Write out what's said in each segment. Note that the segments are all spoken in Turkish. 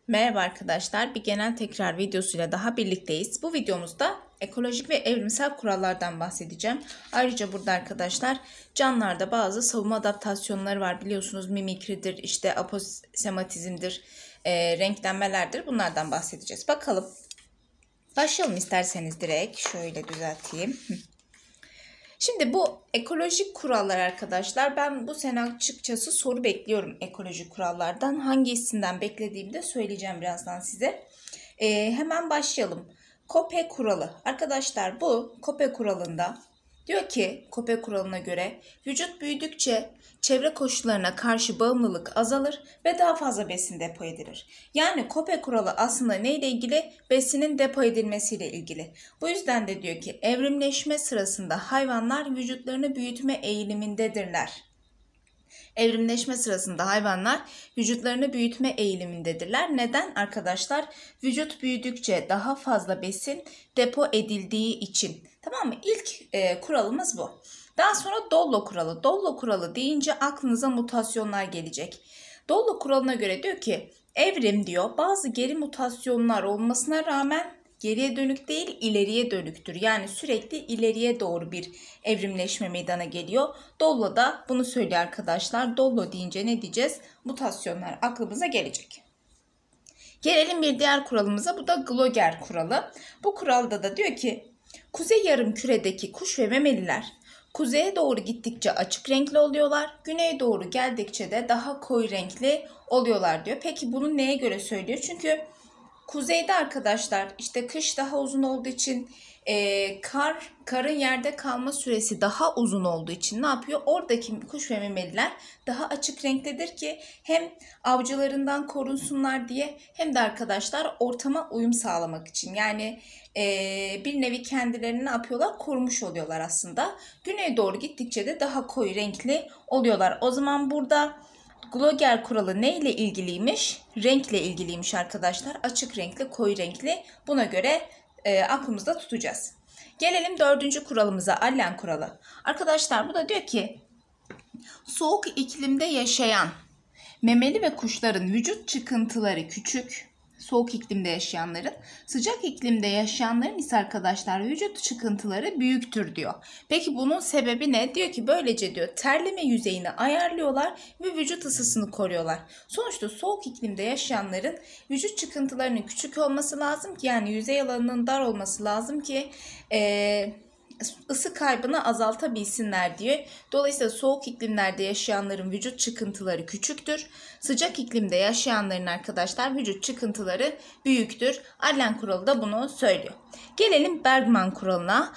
Merhaba arkadaşlar, bir genel tekrar videosuyla daha birlikteyiz. Bu videomuzda ekolojik ve evrimsel kurallardan bahsedeceğim. Ayrıca burada arkadaşlar canlılarda bazı savunma adaptasyonları var. Biliyorsunuz mimikridir, işte aposematizmdir, renklenmelerdir. Bunlardan bahsedeceğiz. Bakalım. Başlayalım isterseniz direkt. Şöyle düzelteyim. Şimdi bu ekolojik kurallar arkadaşlar, ben bu sene açıkçası soru bekliyorum ekolojik kurallardan. Hangisinden beklediğimi de söyleyeceğim birazdan size. Hemen başlayalım. Kope kuralı. Arkadaşlar bu Kope kuralında diyor ki, Kope kuralına göre vücut büyüdükçe çevre koşullarına karşı bağımlılık azalır ve daha fazla besin depo edilir. Yani Kope kuralı aslında neyle ilgili? Besinin depo edilmesiyle ilgili. Bu yüzden de diyor ki evrimleşme sırasında hayvanlar vücutlarını büyütme eğilimindedirler. Evrimleşme sırasında hayvanlar vücutlarını büyütme eğilimindedirler. Neden arkadaşlar? Vücut büyüdükçe daha fazla besin depo edildiği için. Tamam mı? İlk kuralımız bu. Daha sonra Dollo kuralı. Dollo kuralı deyince aklınıza mutasyonlar gelecek. Dollo kuralına göre diyor ki evrim diyor bazı geri mutasyonlar olmasına rağmen geriye dönük değil, ileriye dönüktür. Yani sürekli ileriye doğru bir evrimleşme meydana geliyor. Dollo da bunu söylüyor arkadaşlar. Dollo deyince ne diyeceğiz? Mutasyonlar aklımıza gelecek. Gelelim bir diğer kuralımıza. Bu da Glogger kuralı. Bu kuralda da diyor ki kuzey yarımküredeki kuş ve memeliler kuzeye doğru gittikçe açık renkli oluyorlar. Güneye doğru geldikçe de daha koyu renkli oluyorlar diyor. Peki bunu neye göre söylüyor? Çünkü kuzeyde arkadaşlar işte kış daha uzun olduğu için karın yerde kalma süresi daha uzun olduğu için ne yapıyor? Oradaki kuş ve memeliler daha açık renktedir ki hem avcılarından korunsunlar diye hem de arkadaşlar ortama uyum sağlamak için. Yani bir nevi kendilerini ne yapıyorlar? Korumuş oluyorlar aslında. Güneye doğru gittikçe de daha koyu renkli oluyorlar. O zaman burada Glogger kuralı ne ile ilgiliymiş? Renkle ilgiliymiş arkadaşlar. Açık renkli, koyu renkli. Buna göre aklımızda tutacağız. Gelelim 4. kuralımıza, Allen kuralı. Arkadaşlar bu da diyor ki soğuk iklimde yaşayan memeli ve kuşların vücut çıkıntıları küçük. Soğuk iklimde yaşayanların, sıcak iklimde yaşayanların ise arkadaşlar vücut çıkıntıları büyüktür diyor. Peki bunun sebebi ne? Diyor ki böylece diyor terleme yüzeyini ayarlıyorlar ve vücut ısısını koruyorlar. Sonuçta soğuk iklimde yaşayanların vücut çıkıntılarının küçük olması lazım ki, yani yüzey alanının dar olması lazım ki ısı kaybını azaltabilsinler diye. Dolayısıyla soğuk iklimlerde yaşayanların vücut çıkıntıları küçüktür. Sıcak iklimde yaşayanların arkadaşlar vücut çıkıntıları büyüktür. Allen kuralı da bunu söylüyor. Gelelim Bergman kuralına.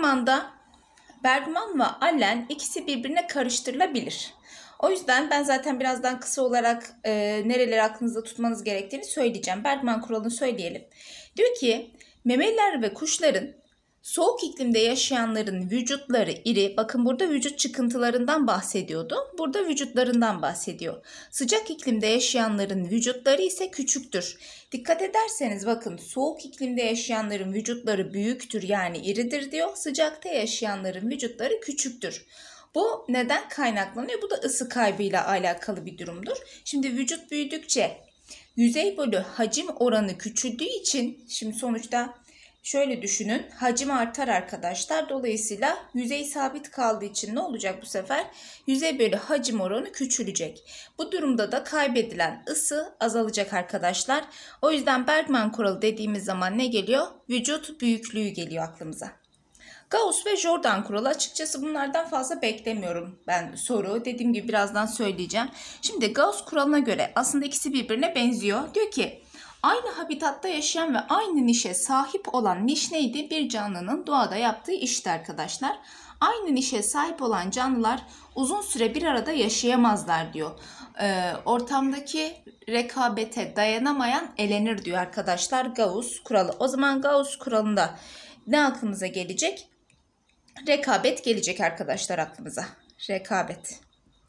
Bergman ve Allen ikisi birbirine karıştırılabilir. O yüzden ben zaten birazdan kısa olarak nereleri aklınızda tutmanız gerektiğini söyleyeceğim. Bergman kuralını söyleyelim. Diyor ki memeliler ve kuşların soğuk iklimde yaşayanların vücutları iri, bakın burada vücut çıkıntılarından bahsediyordu. Burada vücutlarından bahsediyor. Sıcak iklimde yaşayanların vücutları ise küçüktür. Dikkat ederseniz bakın soğuk iklimde yaşayanların vücutları büyüktür, yani iridir diyor. Sıcakta yaşayanların vücutları küçüktür. Bu neden kaynaklanıyor? Bu da ısı kaybıyla alakalı bir durumdur. Şimdi vücut büyüdükçe yüzey bölü hacim oranı küçüldüğü için şimdi sonuçta şöyle düşünün, hacim artar arkadaşlar. Dolayısıyla yüzey sabit kaldığı için ne olacak bu sefer? Yüzey bölü hacim oranı küçülecek. Bu durumda da kaybedilen ısı azalacak arkadaşlar. O yüzden Bergman kuralı dediğimiz zaman ne geliyor? Vücut büyüklüğü geliyor aklımıza. Gauss ve Jordan kuralı, açıkçası bunlardan fazla beklemiyorum ben soru. Dediğim gibi birazdan söyleyeceğim. Şimdi Gauss kuralına göre aslında ikisi birbirine benziyor. Diyor ki aynı habitatta yaşayan ve aynı nişe sahip olan niş neydi? Bir canlının doğada yaptığı işti arkadaşlar. Aynı nişe sahip olan canlılar uzun süre bir arada yaşayamazlar diyor. Ortamdaki rekabete dayanamayan elenir diyor arkadaşlar Gauss kuralı. O zaman Gauss kuralında ne aklımıza gelecek? Rekabet gelecek arkadaşlar aklımıza. Rekabet.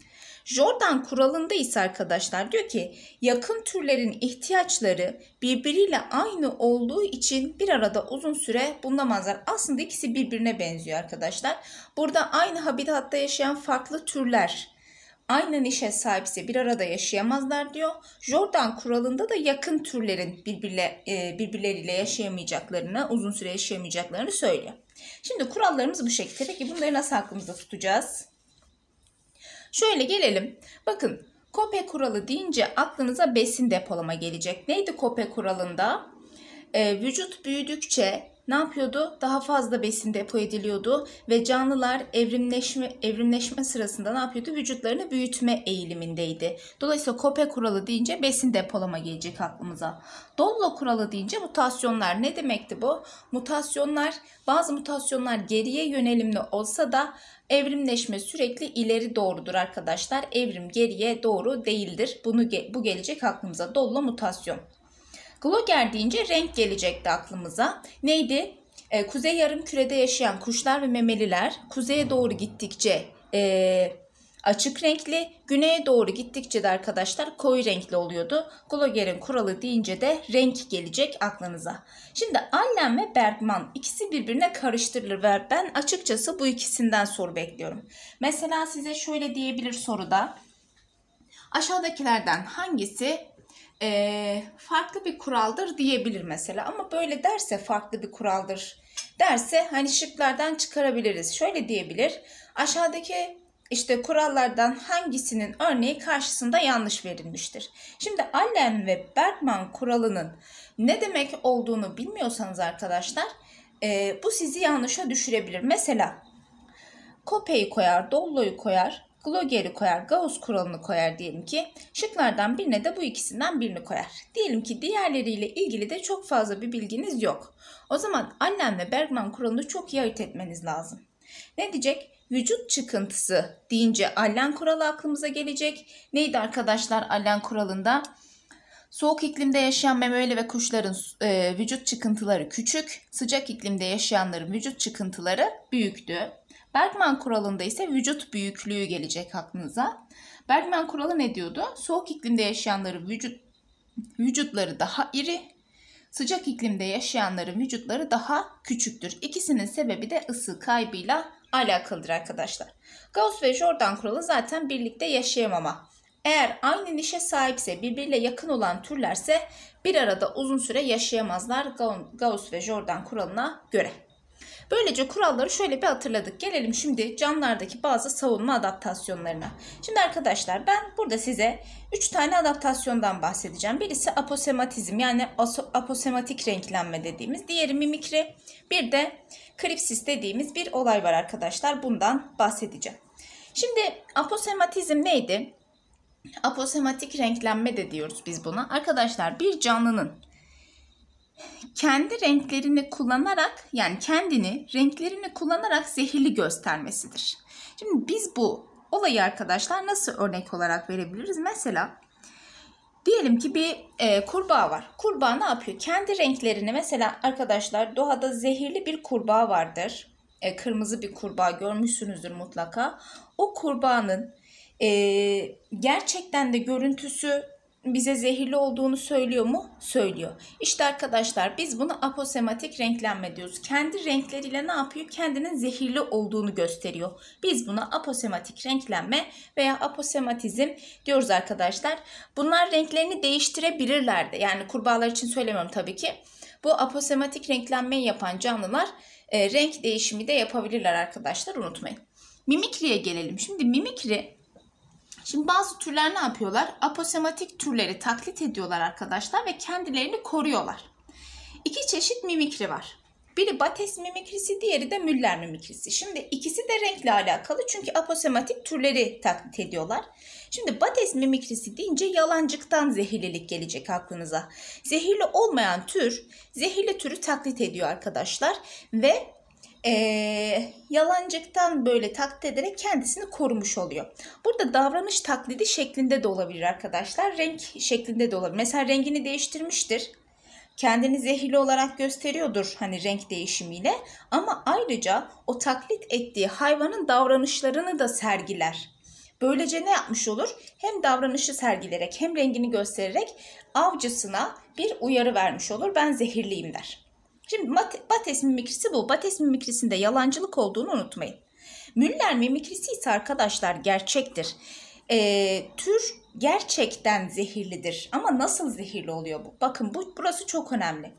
Jordan kuralında ise arkadaşlar diyor ki yakın türlerin ihtiyaçları birbiriyle aynı olduğu için bir arada uzun süre bulunamazlar. Aslında ikisi birbirine benziyor arkadaşlar. Burada aynı habitatta yaşayan farklı türler aynı nişe sahipse bir arada yaşayamazlar diyor. Jordan kuralında da yakın türlerin birbirleriyle yaşayamayacaklarını, uzun süre yaşayamayacaklarını söylüyor. Şimdi kurallarımız bu şekilde. Peki bunları nasıl aklımızda tutacağız? Şöyle gelelim. Bakın, Kope kuralı deyince aklınıza besin depolama gelecek. Neydi Kope kuralında? Vücut büyüdükçe ne yapıyordu? Daha fazla besin depo ediliyordu ve canlılar evrimleşme sırasında ne yapıyordu? Vücutlarını büyütme eğilimindeydi. Dolayısıyla Kope kuralı deyince besin depolama gelecek aklımıza. Dollo kuralı deyince mutasyonlar. Ne demekti bu? Bazı mutasyonlar geriye yönelimli olsa da evrimleşme sürekli ileri doğrudur arkadaşlar. Evrim geriye doğru değildir. Bu gelecek aklımıza. Dollo mutasyon. Gloger deyince renk gelecekti aklımıza. Neydi? Kuzey yarımkürede yaşayan kuşlar ve memeliler kuzeye doğru gittikçe açık renkli, güneye doğru gittikçe de arkadaşlar koyu renkli oluyordu. Gloger'in kuralı deyince de renk gelecek aklınıza. Şimdi Allen ve Bergman ikisi birbirine karıştırılır ve ben açıkçası bu ikisinden soru bekliyorum. Mesela size şöyle diyebilir soruda. Aşağıdakilerden hangisi farklı bir kuraldır diyebilir mesela, ama böyle derse farklı bir kuraldır derse hani şıklardan çıkarabiliriz. Şöyle diyebilir: aşağıdaki kurallardan hangisinin örneği karşısında yanlış verilmiştir. Şimdi Allen ve Bergman kuralının ne demek olduğunu bilmiyorsanız arkadaşlar bu sizi yanlışa düşürebilir. Mesela Kope'yi koyar, Dollo'yu koyar, Gloger'i koyar, Gauss kuralını koyar diyelim ki. Şıklardan birine de bu ikisinden birini koyar. Diyelim ki diğerleriyle ilgili de çok fazla bir bilginiz yok. O zaman Allen ve Bergman kuralını çok iyi ayırt etmeniz lazım. Ne diyecek? Vücut çıkıntısı deyince Allen kuralı aklımıza gelecek. Neydi arkadaşlar Allen kuralında? Soğuk iklimde yaşayan memeli ve kuşların vücut çıkıntıları küçük, sıcak iklimde yaşayanların vücut çıkıntıları büyüktü. Bergman kuralında ise vücut büyüklüğü gelecek aklınıza. Bergman kuralı ne diyordu? Soğuk iklimde yaşayanların vücutları daha iri, sıcak iklimde yaşayanların vücutları daha küçüktür. İkisinin sebebi de ısı kaybıyla alakalıdır arkadaşlar. Gauss ve Jordan kuralı zaten birlikte yaşayamama. Eğer aynı nişe sahipse, birbiriyle yakın olan türlerse bir arada uzun süre yaşayamazlar Gauss ve Jordan kuralına göre. Böylece kuralları şöyle bir hatırladık. Gelelim şimdi canlılardaki bazı savunma adaptasyonlarına. Şimdi arkadaşlar ben burada size 3 tane adaptasyondan bahsedeceğim. Birisi aposematizm, yani aposematik renklenme dediğimiz. Diğeri mimikri. Bir de kripsis dediğimiz bir olay var arkadaşlar. Bundan bahsedeceğim. Şimdi aposematizm neydi? Aposematik renklenme de diyoruz biz buna. Arkadaşlar bir canlının kendi renklerini kullanarak, yani renklerini kullanarak zehirli göstermesidir. Şimdi biz bu olayı arkadaşlar nasıl örnek olarak verebiliriz? Mesela diyelim ki bir kurbağa var. Kurbağa ne yapıyor? Kendi renklerini, mesela arkadaşlar doğada zehirli bir kurbağa vardır. Kırmızı bir kurbağa görmüşsünüzdür mutlaka. O kurbağanın gerçekten de görüntüsü bize zehirli olduğunu söylüyor mu? Söylüyor. İşte arkadaşlar biz bunu aposematik renklenme diyoruz. Kendi renkleriyle ne yapıyor? Kendinin zehirli olduğunu gösteriyor. Biz buna aposematik renklenme veya aposematizm diyoruz arkadaşlar. Bunlar renklerini değiştirebilirler de. Yani kurbağalar için söylemiyorum tabii ki. Bu aposematik renklenmeyi yapan canlılar renk değişimi de yapabilirler arkadaşlar, unutmayın. Mimikriye gelelim. Şimdi bazı türler ne yapıyorlar? Aposematik türleri taklit ediyorlar arkadaşlar ve kendilerini koruyorlar. İki çeşit mimikri var. Biri Bates mimikrisi, diğeri de Müller mimikrisi. Şimdi ikisi de renkle alakalı çünkü aposematik türleri taklit ediyorlar. Şimdi Bates mimikrisi deyince yalancıktan zehirlilik gelecek aklınıza. Zehirli olmayan tür, zehirli türü taklit ediyor arkadaşlar ve yalancıktan böyle taklit ederek kendisini korumuş oluyor. Burada davranış taklidi şeklinde de olabilir arkadaşlar. Renk şeklinde de olabilir. Mesela rengini değiştirmiştir. Kendini zehirli olarak gösteriyordur hani renk değişimiyle. Ama ayrıca o taklit ettiği hayvanın davranışlarını da sergiler. Böylece ne yapmış olur? Hem davranışı sergileyerek hem rengini göstererek avcısına bir uyarı vermiş olur. Ben zehirliyim der. Şimdi Bates mimikrisi bu. Bates mimikrisinde yalancılık olduğunu unutmayın. Müller mimikrisi ise arkadaşlar gerçektir. tür gerçekten zehirlidir. Ama nasıl zehirli oluyor bu? Bakın burası çok önemli.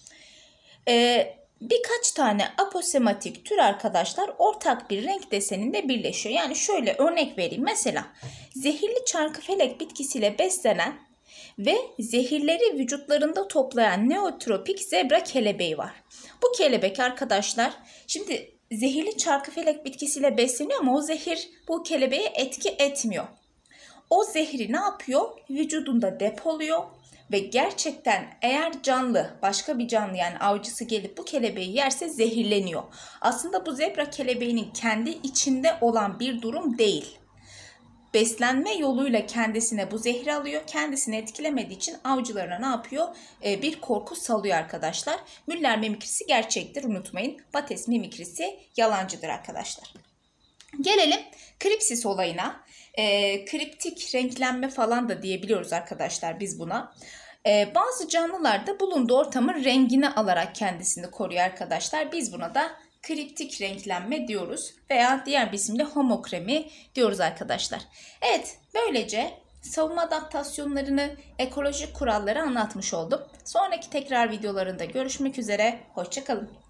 Birkaç tane aposematik tür arkadaşlar ortak bir renk deseninde birleşiyor. Yani şöyle örnek vereyim. Mesela zehirli çarkıfelek bitkisiyle beslenen ve zehirleri vücutlarında toplayan neotropik zebra kelebeği var. Bu kelebek arkadaşlar şimdi zehirli çarkıfelek bitkisiyle besleniyor ama o zehir bu kelebeğe etki etmiyor. O zehri ne yapıyor? Vücudunda depoluyor ve gerçekten eğer canlı, başka bir canlı yani avcısı gelip bu kelebeği yerse zehirleniyor. Aslında bu zebra kelebeğinin kendi içinde olan bir durum değil. Beslenme yoluyla kendisine bu zehri alıyor. Kendisini etkilemediği için avcılarına ne yapıyor? Bir korku salıyor arkadaşlar. Müller mimikrisi gerçektir, unutmayın. Bates mimikrisi yalancıdır arkadaşlar. Gelelim kripsis olayına. Kriptik renklenme falan da diyebiliyoruz arkadaşlar biz buna. Bazı canlılarda bulunduğu ortamın rengini alarak kendisini koruyor arkadaşlar. Biz buna da kriptik renklenme diyoruz veya diğer bir isimle homokremi diyoruz arkadaşlar. Evet, böylece savunma adaptasyonlarını, ekolojik kuralları anlatmış oldum. Sonraki tekrar videolarında görüşmek üzere. Hoşça kalın.